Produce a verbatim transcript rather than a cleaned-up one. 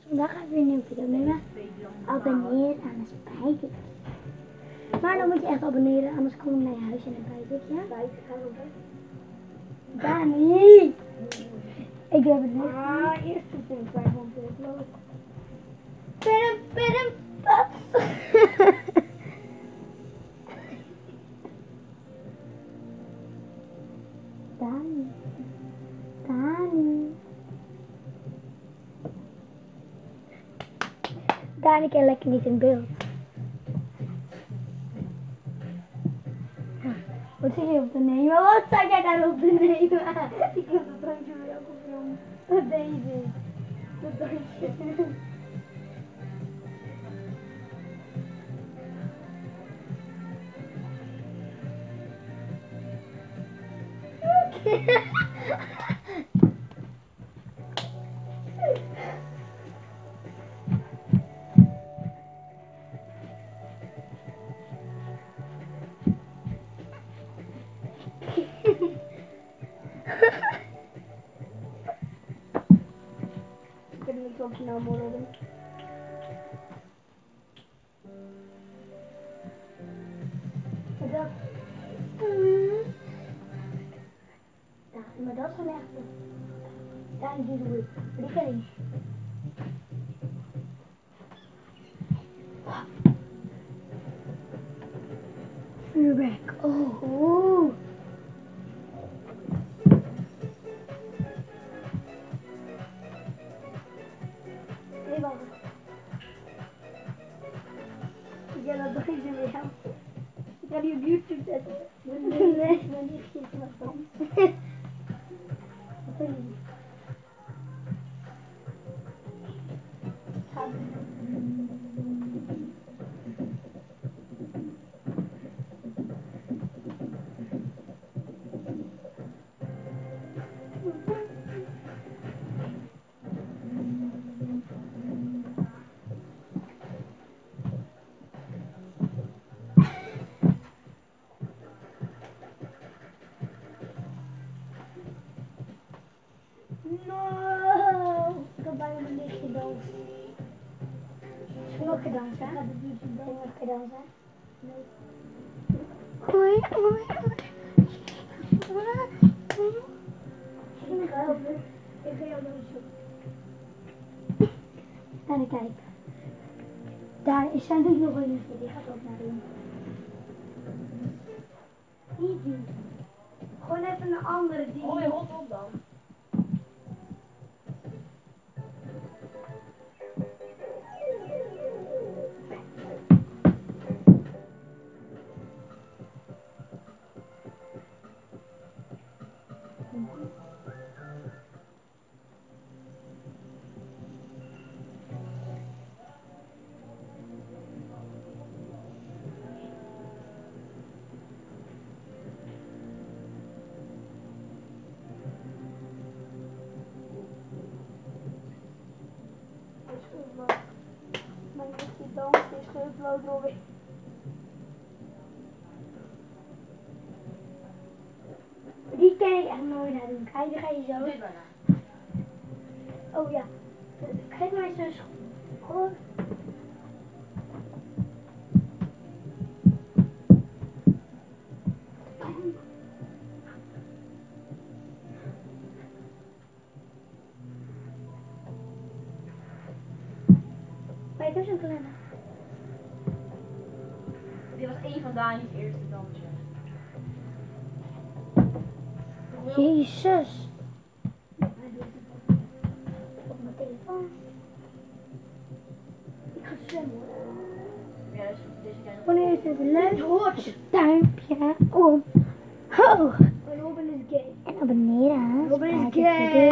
Vandaag gaan we weer een nieuwe video nemen. Abonneer aan een spijker. Maar dan moet je echt abonneren, anders kom ik naar je huis en dan bijt ik, ja? Dani! Ik heb het niet. Ah, eerst vind ik vijfhonderd leuk. Pidem, pidem, paps! Dani. Dani. Dani kan lekker niet in beeld. Wat zit je op te nemen? Wat sta jij daar op te nemen? Ik heb dat drankje voor jou gefilmd. Wat deze? Dat drankje. Ik weet niet of je nou moet doen. Maar dat... Mm. Ja, maar dat is gewoon echt... Daar is die doe ik. Maar die ken ik. Vuurwerk. Oh. Oeh. Hé, wacht. Ja, dat begint er weer aan. Ik ga die op YouTube zetten. Nee, nee, ik ben niet vergeten wat dan. Wat vind je? Gaan No! Ik heb bijna mijn lichtje dansen. Snokken dansen? Gaat het niet zo doen? Snokken dansen? Nee. Hoi, hoi, hoi. Ik ga helpen. Ik ga jou dan zoeken. Naar de kijk. Daar is zijn doet nog een lichtje, die gaat ook naar doen. Niet die. Gewoon even een andere die. Hoi, hot op dan. Mijn lichtje dans is geüpload door weer. Die ken ik echt nooit naar doen. Kijk, die ga je zo. Dit bijna. Oh ja. Geef mij zus. Gewoon. Maar ik heb zo'n kalender. Dit was één van Dani's eerste dansje. Jezus. Op mijn telefoon. Ik ga zwemmen. Ja, dus deze kan je Wanneer is het leuk? Duimpje omhoog. Robin is gay. En abonneren. Robin is Spijkertje. gay.